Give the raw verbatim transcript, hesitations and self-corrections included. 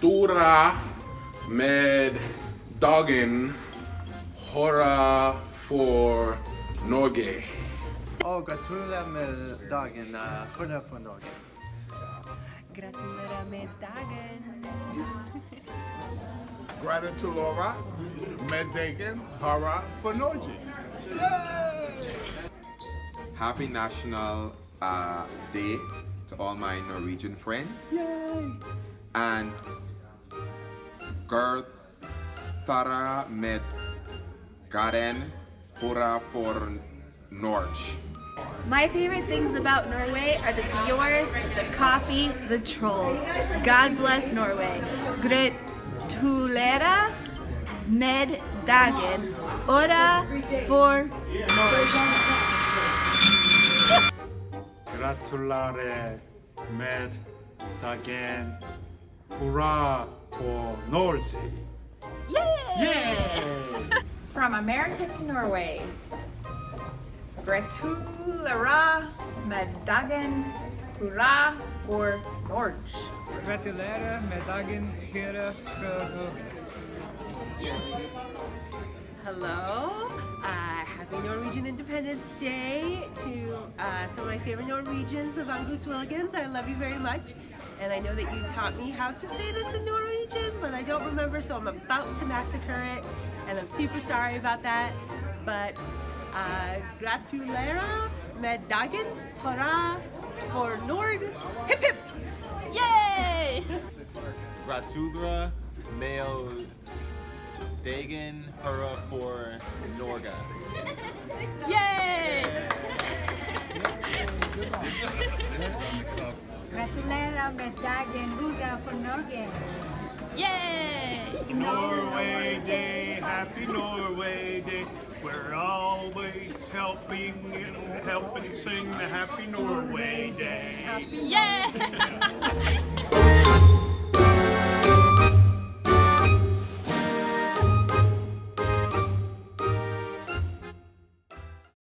Gratulerer med dagen hurra for Norge. Og gratulerer med dagen hurra for Norge. Gratulerer med dagen. Gratulerer med dagen hurra for Norge. Yay! Happy National uh, Day to all my Norwegian friends. Yay! And Gratulerer med dagen hurra for Norge. My favorite things about Norway are the fjords, the coffee, the trolls. God bless Norway. Gratulerer med dagen hurra for Norge. Gratulerer med dagen hurra for Norge. Yay! Yay! From America to Norway. Gratulerer med dagen hurra for Norge. Gratulerer med dagen hurra for Norge. Hello, uh, happy Norwegian Independence Day to uh, some of my favorite Norwegians, the Vangus Willigans. I love you very much, and I know that you taught me how to say this in Norwegian, but I don't remember, so I'm about to massacre it, and I'm super sorry about that. But uh, gratulerer med dagen hurra for Norge. Hip hip! Yay! Gratulerer med dagen hurra for Norge. Yay! Gratulerer med dagen hurra for Norge. Yay! Norway Day, happy Norway Day. We're always helping and helping sing the Happy Norway Day. Yay!